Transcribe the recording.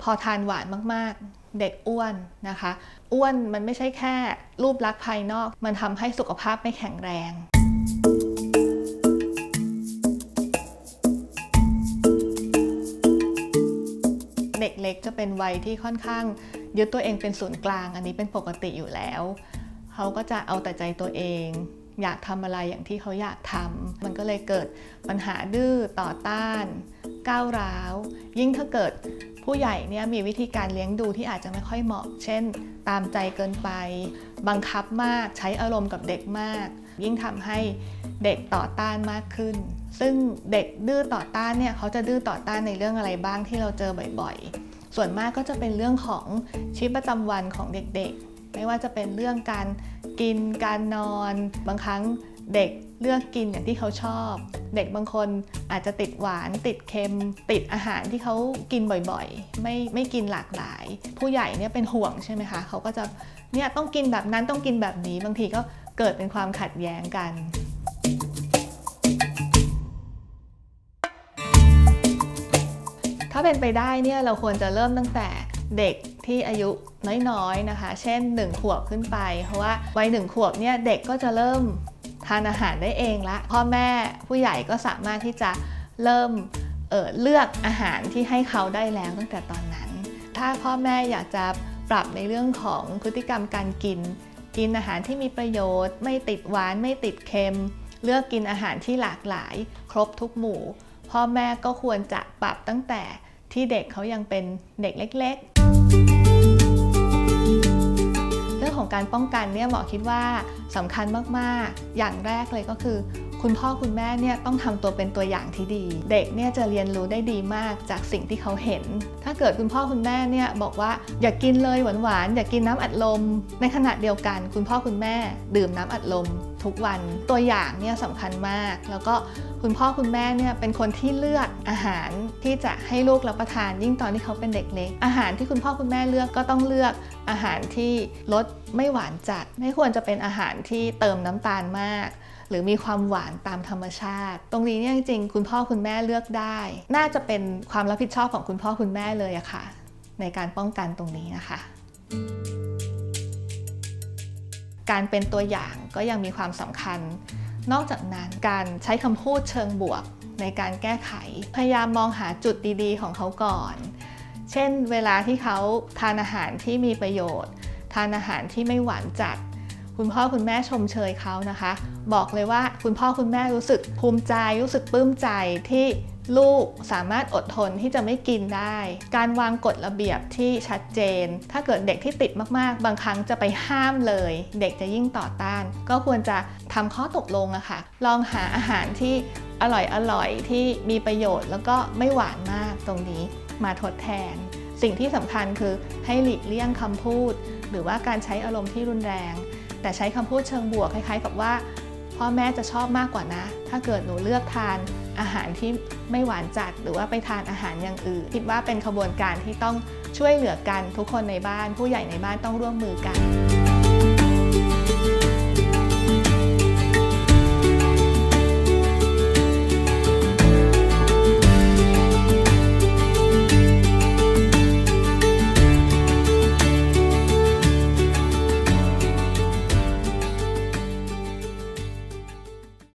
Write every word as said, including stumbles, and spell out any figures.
อทานหวานมากๆเด็กอ้วนนะคะอ้วนมันไม่ใช่แค่รูปลักษณ์ภายนอกมันทำให้สุขภาพไม่แข็งแรงเด็กเล็กจะเป็นวัยที่ค่อนข้างยึดตัวเองเป็นศูนย์กลางอันนี้เป็นปกติอยู่แล้วเขาก็จะเอาแต่ใจตัวเองอยากทำอะไรอย่างที่เขาอยากทำมันก็เลยเกิดปัญหาดื้อต่อต้านก้าวร้าวยิ่งถ้าเกิดผู้ใหญ่เนี่ยมีวิธีการเลี้ยงดูที่อาจจะไม่ค่อยเหมาะเช่นตามใจเกินไปบังคับมากใช้อารมณ์กับเด็กมากยิ่งทำให้เด็กต่อต้านมากขึ้นซึ่งเด็กดื้อต่อต้านเนี่ยเขาจะดื้อต่อต้านในเรื่องอะไรบ้างที่เราเจอบ่อยๆส่วนมากก็จะเป็นเรื่องของชีวิตประจำวันของเด็กๆไม่ว่าจะเป็นเรื่องการกินการนอนบางครั้งเด็กเลือกกินอย่างที่เขาชอบเด็กบางคนอาจจะติดหวานติดเค็มติดอาหารที่เขากินบ่อยๆไม่ไม่กินหลากหลายผู้ใหญ่เนี่ยเป็นห่วงใช่ไหมคะเขาก็จะเนี่ยต้องกินแบบนั้นต้องกินแบบนี้บางทีก็เกิดเป็นความขัดแย้งกันถ้าเป็นไปได้เนี่ยเราควรจะเริ่มตั้งแต่เด็กที่อายุน้อยๆนะคะเช่นหนึ่งขวบขึ้นไปเพราะว่าวัยหนึ่งขวบเนี่ยเด็กก็จะเริ่มทานอาหารได้เองละพ่อแม่ผู้ใหญ่ก็สามารถที่จะเริ่ม เอ่อ เลือกอาหารที่ให้เขาได้แล้วตั้งแต่ตอนนั้นถ้าพ่อแม่อยากจะปรับในเรื่องของพฤติกรรมการกินกินอาหารที่มีประโยชน์ไม่ติดหวานไม่ติดเค็มเลือกกินอาหารที่หลากหลายครบทุกหมู่พ่อแม่ก็ควรจะปรับตั้งแต่ที่เด็กเขายังเป็นเด็กเล็กๆเรื่องของการป้องกันเนี่ยหมอคิดว่าสำคัญมากๆอย่างแรกเลยก็คือคุณพ่อคุณแม่เนี่ยต้องทำตัวเป็นตัวอย่างที่ดีเด็กเนี่ยจะเรียนรู้ได้ดีมากจากสิ่งที่เขาเห็นถ้าเกิดคุณพ่อคุณแม่เนี่ยบอกว่าอย่ากกินเลยหวานๆอย่ากกินน้ำอัดลมในขณะเดียวกันคุณพ่อคุณแม่ดื่มน้ำอัดลมทุกวันตัวอย่างเนี่ยสำคัญมากแล้วก็คุณพ่อคุณแม่เนี่ยเป็นคนที่เลือกอาหารที่จะให้ลูกรับประทานยิ่งตอนที่เขาเป็นเด็กเล็กอาหารที่คุณพ่อคุณแม่เลือกก็ต้องเลือกอาหารที่รสไม่หวานจัดไม่ควรจะเป็นอาหารที่เติมน้ำตาลมากหรือมีความหวานตามธรรมชาติตรงนี้เนี่ยจริงๆคุณพ่อคุณแม่เลือกได้น่าจะเป็นความรับผิดชอบของคุณพ่อคุณแม่เลยอะค่ะในการป้องกันตรงนี้นะคะการเป็นตัวอย่างก็ยังมีความสำคัญนอกจากนั้นการใช้คำพูดเชิงบวกในการแก้ไขพยายามมองหาจุดดีๆของเขาก่อนเช่นเวลาที่เขาทานอาหารที่มีประโยชน์ทานอาหารที่ไม่หวานจัดคุณพ่อคุณแม่ชมเชยเขานะคะบอกเลยว่าคุณพ่อคุณแม่รู้สึกภูมิใจรู้สึกปลื้มใจที่ลูกสามารถอดทนที่จะไม่กินได้การวางกฎระเบียบที่ชัดเจนถ้าเกิดเด็กที่ติดมากๆบางครั้งจะไปห้ามเลยเด็กจะยิ่งต่อต้านก็ควรจะทำข้อตกลงอะค่ะลองหาอาหารที่อร่อยๆที่มีประโยชน์แล้วก็ไม่หวานมากตรงนี้มาทดแทนสิ่งที่สำคัญคือให้หลีกเลี่ยงคำพูดหรือว่าการใช้อารมณ์ที่รุนแรงแต่ใช้คำพูดเชิงบวกคล้ายๆกับว่าพ่อแม่จะชอบมากกว่านะถ้าเกิดหนูเลือกทานอาหารที่ไม่หวานจัดหรือว่าไปทานอาหารอย่างอื่นคิดว่าเป็นขบวนการที่ต้องช่วยเหลือกันทุกคนในบ้านผู้ใหญ่ในบ้านต้องร่วมมือกัน